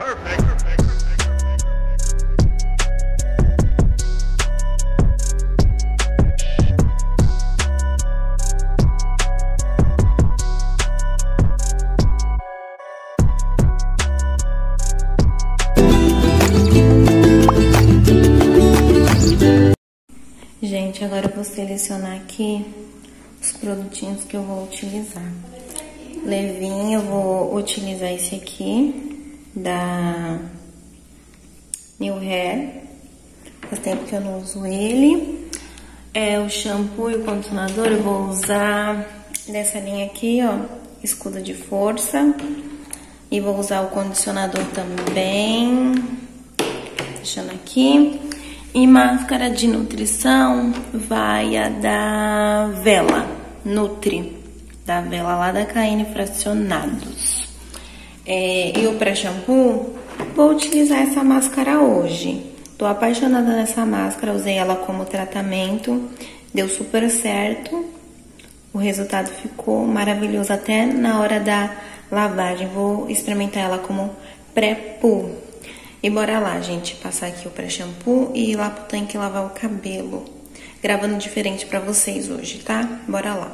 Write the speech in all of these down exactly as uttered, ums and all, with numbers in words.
Gente, agora eu vou selecionar aqui os produtinhos que eu vou utilizar. Levinho, eu vou utilizar esse aqui, da New Hair. Faz tempo que eu não uso ele. É, o shampoo e o condicionador eu vou usar dessa linha aqui, ó, Escudo de Força. E vou usar o condicionador também. Deixando aqui. E máscara de nutrição vai a da Vela, Nutri, da Vela lá da K N Fracionados. É, e o pré-shampoo, vou utilizar essa máscara hoje. Tô apaixonada nessa máscara, usei ela como tratamento, deu super certo. O resultado ficou maravilhoso até na hora da lavagem. Vou experimentar ela como pré-poo. E bora lá, gente, passar aqui o pré-shampoo e ir lá pro tanque lavar o cabelo. Gravando diferente pra vocês hoje, tá? Bora lá.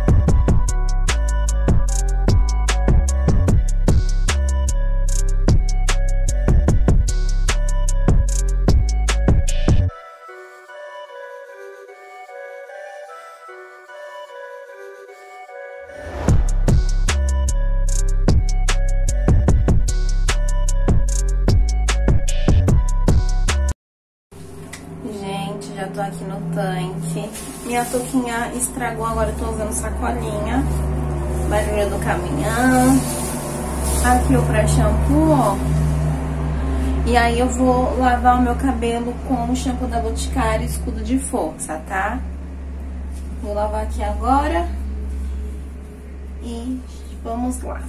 Já tô aqui no tanque. Minha touquinha estragou, agora eu tô usando sacolinha. Barulho do caminhão. Aqui o pré-shampoo, ó. E aí eu vou lavar o meu cabelo com o shampoo da Boticário Escudo de Força, tá? Vou lavar aqui agora. E vamos lá.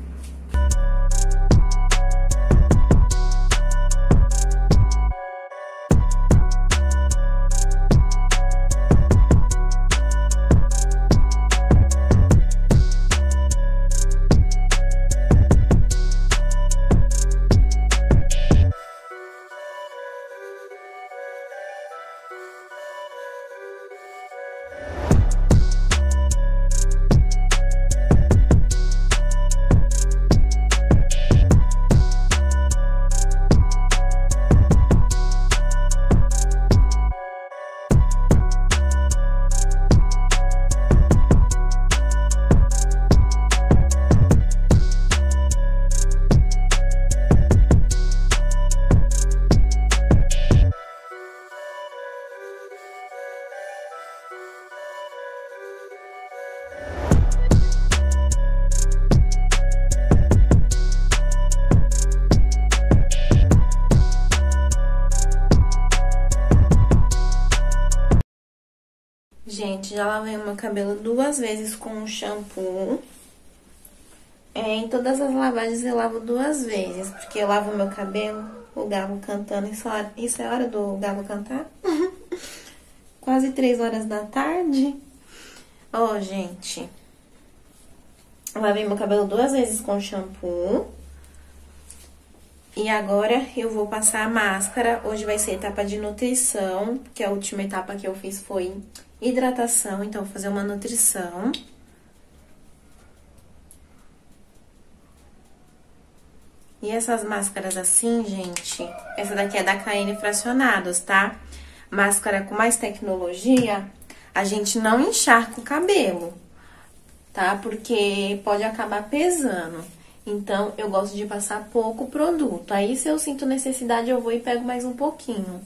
Gente, já lavei o meu cabelo duas vezes com o shampoo. É, em todas as lavagens eu lavo duas vezes, porque eu lavo o meu cabelo, o galo cantando. Isso, isso é hora do galo cantar? Quase três horas da tarde. Ó, oh, gente, eu lavei meu cabelo duas vezes com shampoo. E agora eu vou passar a máscara. Hoje vai ser etapa de nutrição, que a última etapa que eu fiz foi hidratação, então vou fazer uma nutrição. E essas máscaras assim, gente, essa daqui é da K N Fracionados, tá? Máscara com mais tecnologia, a gente não encharca o cabelo, tá? Porque pode acabar pesando. Então, eu gosto de passar pouco produto. Aí, se eu sinto necessidade, eu vou e pego mais um pouquinho.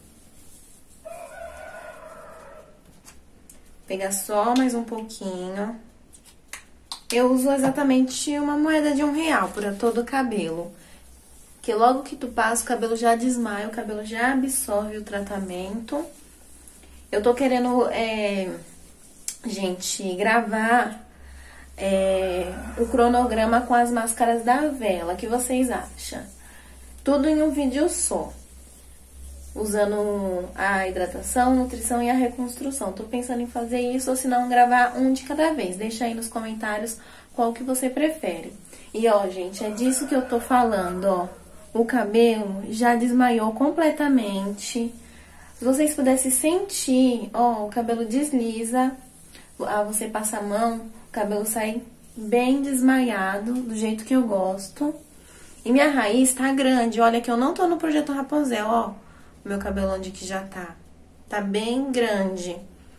Pegar só mais um pouquinho. Eu uso exatamente uma moeda de um real para todo o cabelo. Que logo que tu passa, o cabelo já desmaia, o cabelo já absorve o tratamento. Eu tô querendo, é, gente, gravar é, o cronograma com as máscaras da Vela. O que vocês acham? Tudo em um vídeo só. Usando a hidratação, nutrição e a reconstrução. Tô pensando em fazer isso, ou se não, gravar um de cada vez. Deixa aí nos comentários qual que você prefere. E, ó, gente, é disso que eu tô falando, ó. o cabelo já desmaiou completamente. Se vocês pudessem sentir, ó, o cabelo desliza, ah, você passa a mão, o cabelo sai bem desmaiado, do jeito que eu gosto. E minha raiz tá grande, olha que eu não tô no Projeto Rapunzel, ó, o meu cabelo onde que já tá. Tá bem grande.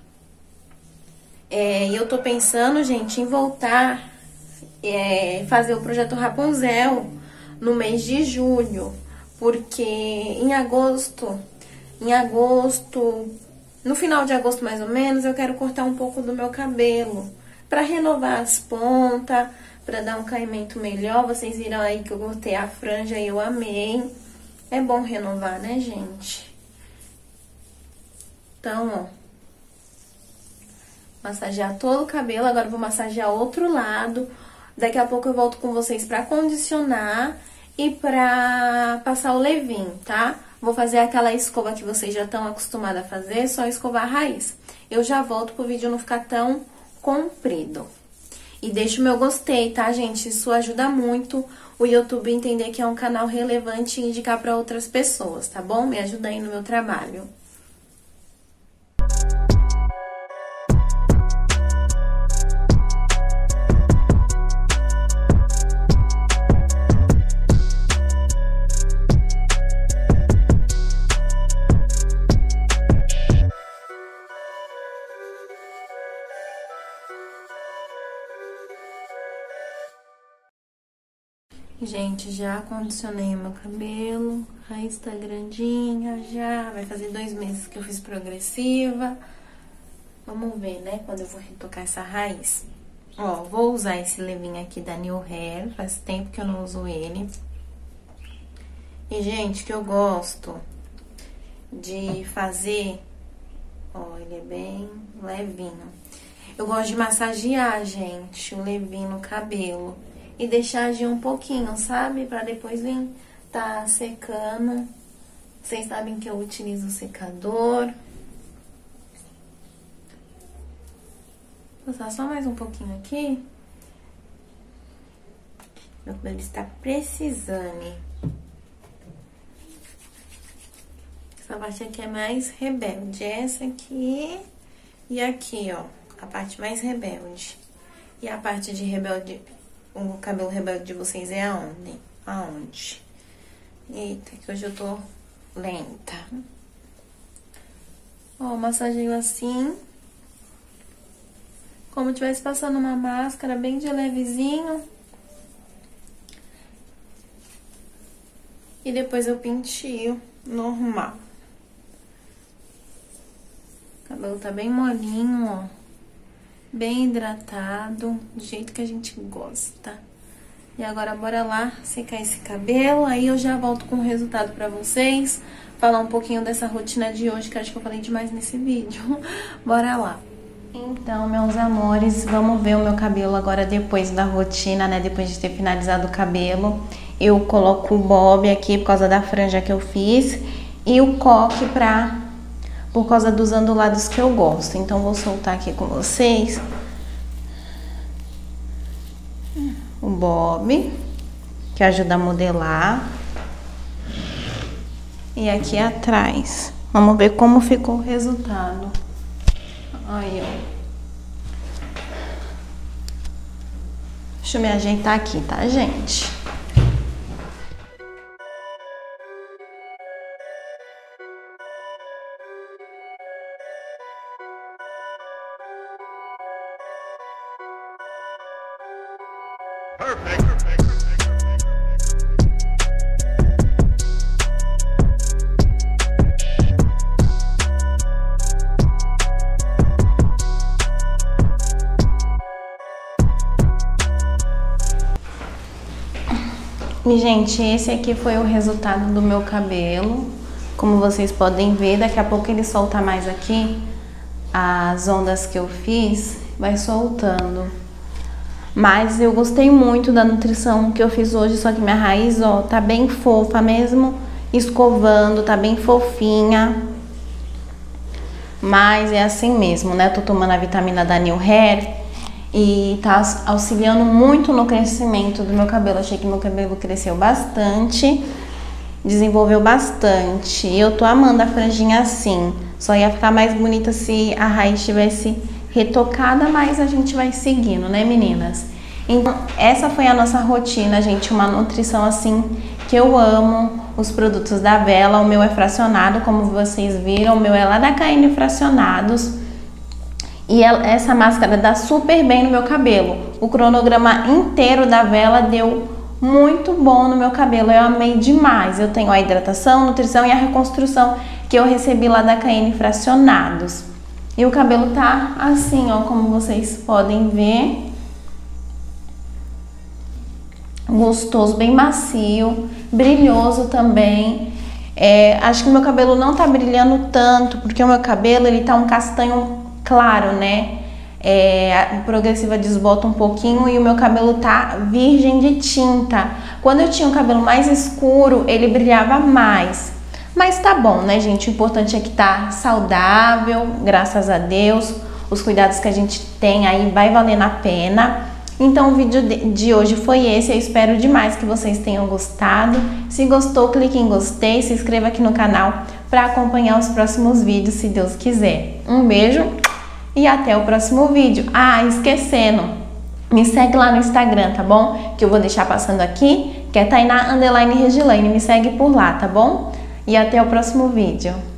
É, e eu tô pensando, gente, em voltar, é, fazer o Projeto Rapunzel no mês de julho, porque em agosto, em agosto, no final de agosto mais ou menos, eu quero cortar um pouco do meu cabelo, pra renovar as pontas, pra dar um caimento melhor. Vocês viram aí que eu cortei a franja e eu amei. É bom renovar, né, gente? Então, ó, massagear todo o cabelo. Agora eu vou massagear outro lado. Daqui a pouco eu volto com vocês pra condicionar e pra passar o leave-in, tá? Vou fazer aquela escova que vocês já estão acostumados a fazer, só escovar a raiz. Eu já volto pro vídeo não ficar tão comprido. E deixa o meu gostei, tá, gente? Isso ajuda muito o YouTube a entender que é um canal relevante e indicar pra outras pessoas, tá bom? Me ajuda aí no meu trabalho. Gente, já condicionei meu cabelo, a raiz tá grandinha já, vai fazer dois meses que eu fiz progressiva. Vamos ver, né, quando eu vou retocar essa raiz. Ó, vou usar esse levinho aqui da New Hair, faz tempo que eu não uso ele. E, gente, que eu gosto de fazer, ó, ele é bem levinho. Eu gosto de massagear, gente, o levinho no cabelo. E deixar agir um pouquinho, sabe? Pra depois vir tá secando. Vocês sabem que eu utilizo o secador. Vou passar só mais um pouquinho aqui. Meu cabelo está precisando. Essa parte aqui é mais rebelde. Essa aqui e aqui, ó. A parte mais rebelde. E a parte de rebelde... O cabelo rebelde de vocês é aonde? Aonde? Eita, que hoje eu tô lenta. Ó, massageio assim. Como se estivesse passando uma máscara bem de levezinho. E depois eu penteio normal. O cabelo tá bem molinho, ó. Bem hidratado, do jeito que a gente gosta. E agora, bora lá secar esse cabelo. Aí eu já volto com o resultado pra vocês. Falar um pouquinho dessa rotina de hoje, que acho que eu falei demais nesse vídeo. Bora lá. Então, meus amores, vamos ver o meu cabelo agora depois da rotina, né? Depois de ter finalizado o cabelo. Eu coloco o bob aqui por causa da franja que eu fiz. E o coque pra... por causa dos ondulados que eu gosto. Então, vou soltar aqui com vocês o bob, que ajuda a modelar. E aqui atrás. Vamos ver como ficou o resultado. Aí, ó. Deixa eu me ajeitar aqui, tá, gente? Perfect. Perfect. E, gente, esse aqui foi o resultado do meu cabelo. Como vocês podem ver, daqui a pouco ele solta mais aqui. As ondas que eu fiz, vai soltando. Mas eu gostei muito da nutrição que eu fiz hoje, só que minha raiz, ó, tá bem fofa mesmo, escovando, tá bem fofinha. Mas é assim mesmo, né? Tô tomando a vitamina da New Hair e tá auxiliando muito no crescimento do meu cabelo. Achei que meu cabelo cresceu bastante. desenvolveu bastante. Eu tô amando a franjinha assim. Só ia ficar mais bonita se a raiz tivesse retocada, mas a gente vai seguindo, né, meninas? Então, essa foi a nossa rotina, gente. Uma nutrição assim que eu amo. Os produtos da Vela, o meu é fracionado, como vocês viram. O meu é lá da K N Fracionados. E essa máscara dá super bem no meu cabelo. O cronograma inteiro da Vela deu muito bom no meu cabelo. Eu amei demais. Eu tenho a hidratação, nutrição e a reconstrução que eu recebi lá da K N Fracionados. E o cabelo tá assim, ó, como vocês podem ver. Gostoso, bem macio, brilhoso também. É, acho que o meu cabelo não tá brilhando tanto, porque o meu cabelo, ele tá um castanho claro, né? É, a progressiva desbota um pouquinho e o meu cabelo tá virgem de tinta. Quando eu tinha um cabelo mais escuro, ele brilhava mais. Mas tá bom, né, gente? O importante é que tá saudável, graças a Deus. Os cuidados que a gente tem aí vai valendo a pena. Então o vídeo de hoje foi esse. Eu espero demais que vocês tenham gostado. Se gostou, clique em gostei, se inscreva aqui no canal para acompanhar os próximos vídeos, se Deus quiser. Um beijo e até o próximo vídeo. Ah, esquecendo, me segue lá no Instagram, tá bom? Que eu vou deixar passando aqui, que é Tainá underline Regilane. Me segue por lá, tá bom? E até o próximo vídeo.